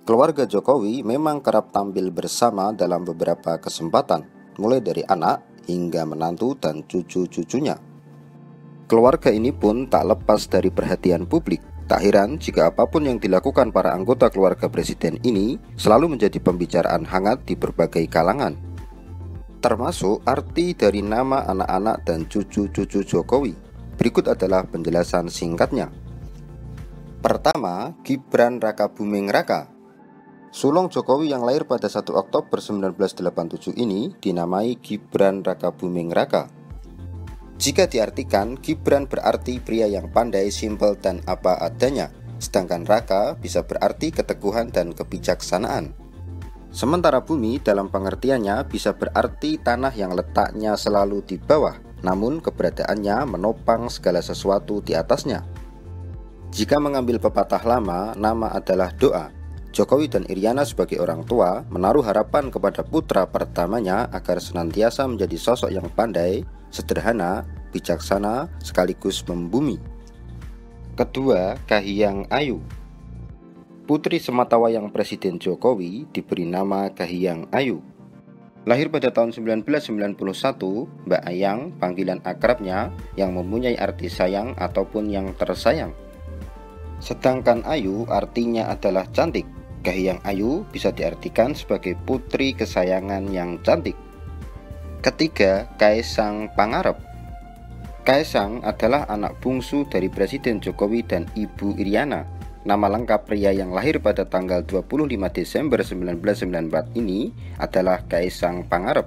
Keluarga Jokowi memang kerap tampil bersama dalam beberapa kesempatan, mulai dari anak hingga menantu dan cucu-cucunya. Keluarga ini pun tak lepas dari perhatian publik. Tak heran jika apapun yang dilakukan para anggota keluarga presiden ini selalu menjadi pembicaraan hangat di berbagai kalangan. Termasuk arti dari nama anak-anak dan cucu-cucu Jokowi. Berikut adalah penjelasan singkatnya. Pertama, Gibran Rakabuming Raka. Sulung Jokowi yang lahir pada 1 Oktober 1987 ini dinamai Gibran Rakabuming Raka. Jika diartikan, Gibran berarti pria yang pandai, simpel, dan apa adanya, sedangkan Raka bisa berarti keteguhan dan kebijaksanaan. Sementara bumi dalam pengertiannya bisa berarti tanah yang letaknya selalu di bawah, namun keberadaannya menopang segala sesuatu di atasnya. Jika mengambil pepatah lama, nama adalah doa. Jokowi dan Iriana sebagai orang tua menaruh harapan kepada putra pertamanya agar senantiasa menjadi sosok yang pandai, sederhana, bijaksana, sekaligus membumi. Kedua, Kahiyang Ayu. Putri sematawayang Presiden Jokowi diberi nama Kahiyang Ayu. Lahir pada tahun 1991, Mbak Ayang panggilan akrabnya yang mempunyai arti sayang ataupun yang tersayang. Sedangkan Ayu artinya adalah cantik. Kahiyang Ayu bisa diartikan sebagai putri kesayangan yang cantik. Ketiga, Kaisang Pangarep. Kaisang adalah anak bungsu dari Presiden Jokowi dan Ibu Iriana. Nama lengkap pria yang lahir pada tanggal 25 Desember 1994 ini adalah Kaisang Pangarep.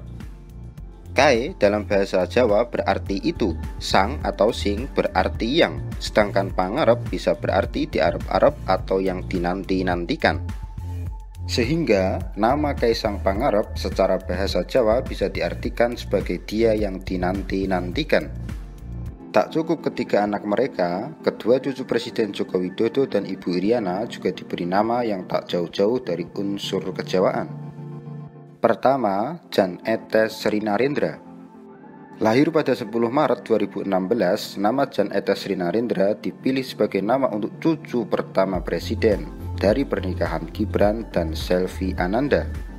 Kae dalam bahasa Jawa berarti itu, sang atau sing berarti yang, sedangkan pangarep bisa berarti diarep-arep atau yang dinanti-nantikan. Sehingga nama Kaisang Pangarep secara bahasa Jawa bisa diartikan sebagai dia yang dinanti-nantikan. Tak cukup ketiga anak mereka, kedua cucu Presiden Joko Widodo dan Ibu Iriana juga diberi nama yang tak jauh-jauh dari unsur kejawaan. Pertama, Jan Etes Srinarendra. Lahir pada 10 Maret 2016, nama Jan Etes Srinarendra dipilih sebagai nama untuk cucu pertama presiden dari pernikahan Gibran dan Selvi Ananda.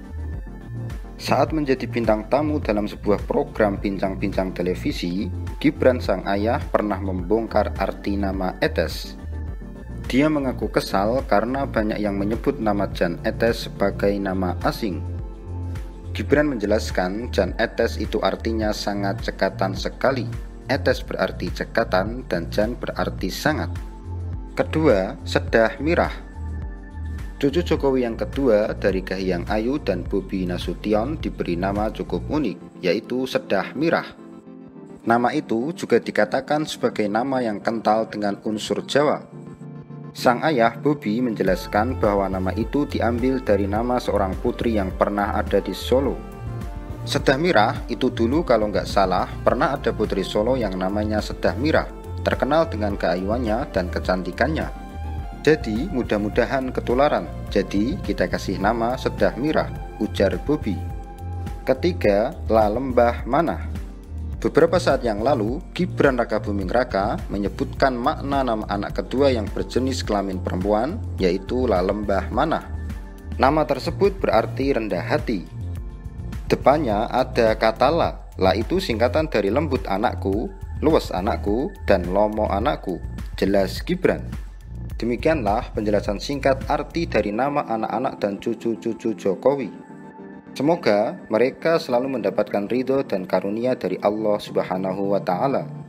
Saat menjadi bintang tamu dalam sebuah program bincang-bincang televisi, Gibran sang ayah pernah membongkar arti nama Etes. Dia mengaku kesal karena banyak yang menyebut nama Jan Etes sebagai nama asing. Gibran menjelaskan Jan Etes itu artinya sangat cekatan sekali. Etes berarti cekatan dan Jan berarti sangat. Kedua, Sedah Mirah. Cucu Jokowi yang kedua dari Kahiyang Ayu dan Bobi Nasution diberi nama cukup unik, yaitu Sedah Mirah. Nama itu juga dikatakan sebagai nama yang kental dengan unsur Jawa. Sang ayah Bobi menjelaskan bahwa nama itu diambil dari nama seorang putri yang pernah ada di Solo. Sedah Mirah itu dulu kalau nggak salah pernah ada putri Solo yang namanya Sedah Mirah, terkenal dengan keayuannya dan kecantikannya. Jadi mudah-mudahan ketularan, jadi kita kasih nama Sedah Mirah, ujar Bobi. Ketiga, La Lembah Manah. Beberapa saat yang lalu, Gibran Rakabuming Raka menyebutkan makna nama anak kedua yang berjenis kelamin perempuan, yaitu La Lembah Manah. Nama tersebut berarti rendah hati. Depannya ada kata La. La itu singkatan dari lembut anakku, luwes anakku, dan lomo anakku. Jelas Gibran. Demikianlah penjelasan singkat arti dari nama anak-anak dan cucu-cucu Jokowi. Semoga mereka selalu mendapatkan ridho dan karunia dari Allah Subhanahu wa Ta'ala.